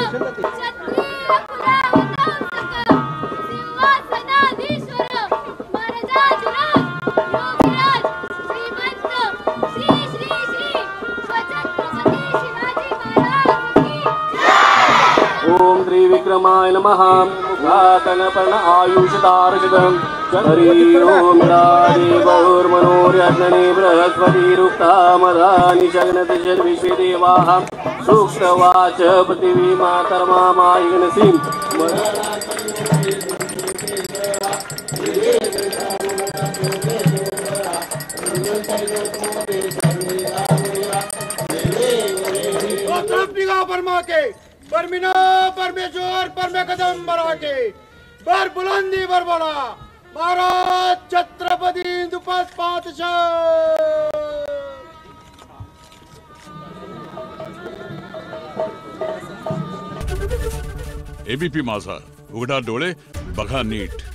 त्रिविक्रमाय नमः। मुखातनपर्ण आयुषदारकम् शरीरो मिडादेवोर्मनोर्यज्ञने बृहस्पतिरुक्ता मदानि शग्नति विश्वेदेवाः सूक्तवाच पृथिवी मातर्मामायिगणसीम् फरमा के परमिना परमेश्वर परमे कदम बढ़ा के बर बुलंदी बर बड़ा महाराज छत्रपति दुपद पातशाह। एबीपी माझा, उघडा डोळे बघा नीट।